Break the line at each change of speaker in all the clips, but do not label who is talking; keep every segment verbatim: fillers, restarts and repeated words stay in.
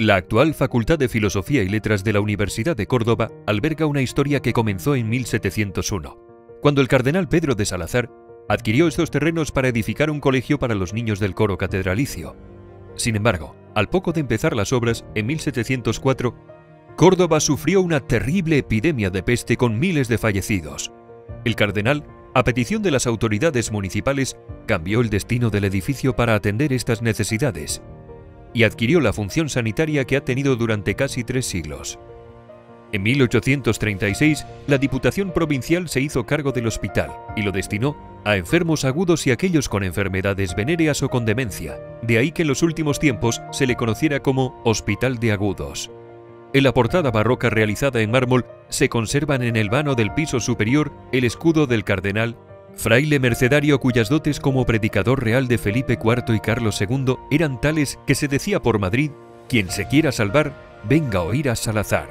La actual Facultad de Filosofía y Letras de la Universidad de Córdoba alberga una historia que comenzó en mil setecientos uno, cuando el cardenal Pedro de Salazar adquirió estos terrenos para edificar un colegio para los niños del coro catedralicio. Sin embargo, al poco de empezar las obras, en mil setecientos cuatro, Córdoba sufrió una terrible epidemia de peste con miles de fallecidos. El cardenal, a petición de las autoridades municipales, cambió el destino del edificio para atender estas necesidades y adquirió la función sanitaria que ha tenido durante casi tres siglos. En mil ochocientos treinta y seis, la Diputación Provincial se hizo cargo del hospital y lo destinó a enfermos agudos y aquellos con enfermedades venéreas o con demencia, de ahí que en los últimos tiempos se le conociera como Hospital de Agudos. En la portada barroca realizada en mármol se conservan en el vano del piso superior el escudo del cardenal, fraile mercedario cuyas dotes como predicador real de Felipe cuarto y Carlos segundo eran tales que se decía por Madrid: quien se quiera salvar, venga a oír a Salazar.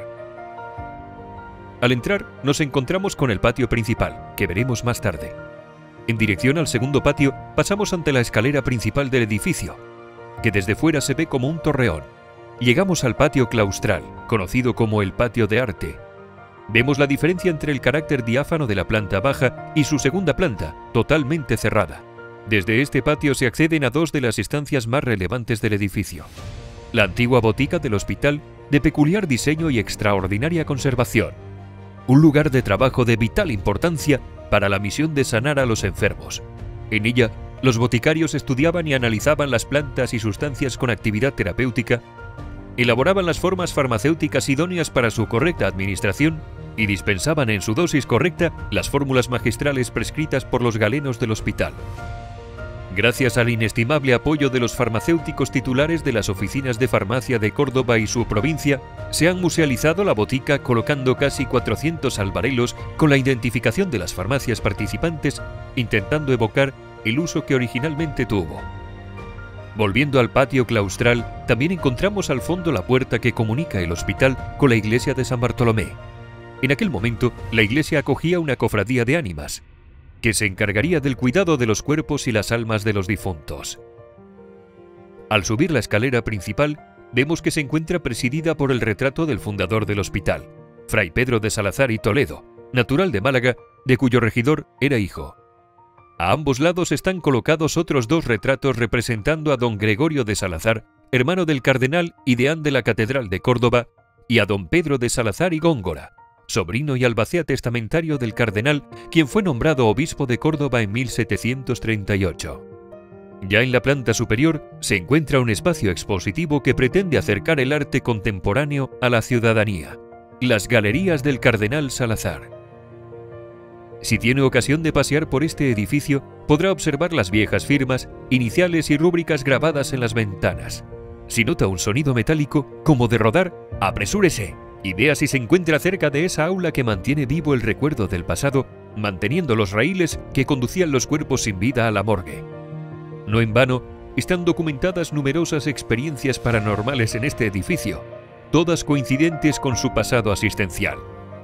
Al entrar nos encontramos con el patio principal, que veremos más tarde. En dirección al segundo patio pasamos ante la escalera principal del edificio, que desde fuera se ve como un torreón. Llegamos al patio claustral, conocido como el patio de arte. Vemos la diferencia entre el carácter diáfano de la planta baja y su segunda planta, totalmente cerrada. Desde este patio se acceden a dos de las estancias más relevantes del edificio. La antigua botica del hospital, de peculiar diseño y extraordinaria conservación. Un lugar de trabajo de vital importancia para la misión de sanar a los enfermos. En ella, los boticarios estudiaban y analizaban las plantas y sustancias con actividad terapéutica, elaboraban las formas farmacéuticas idóneas para su correcta administración y dispensaban en su dosis correcta las fórmulas magistrales prescritas por los galenos del hospital. Gracias al inestimable apoyo de los farmacéuticos titulares de las oficinas de farmacia de Córdoba y su provincia, se han musealizado la botica colocando casi cuatrocientos albarelos con la identificación de las farmacias participantes, intentando evocar el uso que originalmente tuvo. Volviendo al patio claustral, también encontramos al fondo la puerta que comunica el hospital con la iglesia de San Bartolomé. En aquel momento, la iglesia acogía una cofradía de ánimas, que se encargaría del cuidado de los cuerpos y las almas de los difuntos. Al subir la escalera principal, vemos que se encuentra presidida por el retrato del fundador del hospital, Fray Pedro de Salazar y Toledo, natural de Málaga, de cuyo regidor era hijo. A ambos lados están colocados otros dos retratos representando a don Gregorio de Salazar, hermano del cardenal y deán de la Catedral de Córdoba, y a don Pedro de Salazar y Góngora, sobrino y albacea testamentario del cardenal, quien fue nombrado obispo de Córdoba en mil setecientos treinta y ocho. Ya en la planta superior se encuentra un espacio expositivo que pretende acercar el arte contemporáneo a la ciudadanía, las Galerías del Cardenal Salazar. Si tiene ocasión de pasear por este edificio, podrá observar las viejas firmas, iniciales y rúbricas grabadas en las ventanas. Si nota un sonido metálico, como de rodar, apresúrese y vea si se encuentra cerca de esa aula que mantiene vivo el recuerdo del pasado, manteniendo los raíles que conducían los cuerpos sin vida a la morgue. No en vano, están documentadas numerosas experiencias paranormales en este edificio, todas coincidentes con su pasado asistencial.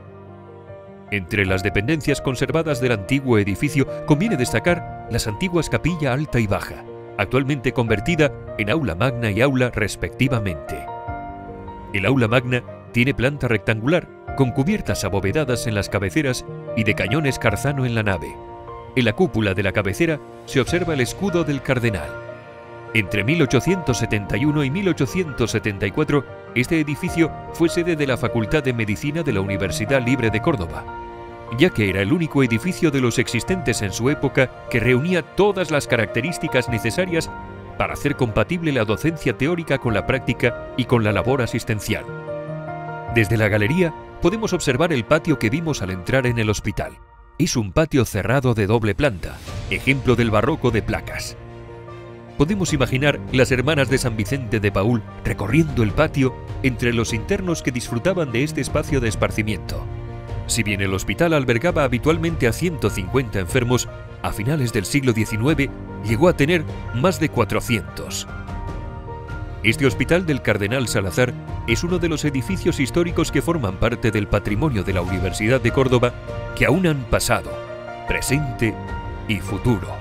Entre las dependencias conservadas del antiguo edificio conviene destacar las antiguas capilla alta y baja, actualmente convertida en aula magna y aula respectivamente. El aula magna tiene planta rectangular, con cubiertas abovedadas en las cabeceras y de cañón escarzano en la nave. En la cúpula de la cabecera se observa el escudo del cardenal. Entre mil ochocientos setenta y uno y mil ochocientos setenta y cuatro, este edificio fue sede de la Facultad de Medicina de la Universidad Libre de Córdoba, ya que era el único edificio de los existentes en su época que reunía todas las características necesarias para hacer compatible la docencia teórica con la práctica y con la labor asistencial. Desde la galería podemos observar el patio que vimos al entrar en el hospital. Es un patio cerrado de doble planta, ejemplo del barroco de placas. Podemos imaginar las hermanas de San Vicente de Paúl recorriendo el patio entre los internos que disfrutaban de este espacio de esparcimiento. Si bien el hospital albergaba habitualmente a ciento cincuenta enfermos, a finales del siglo diecinueve llegó a tener más de cuatrocientos. Este hospital del Cardenal Salazar es uno de los edificios históricos que forman parte del patrimonio de la Universidad de Córdoba que aunan pasado, presente y futuro.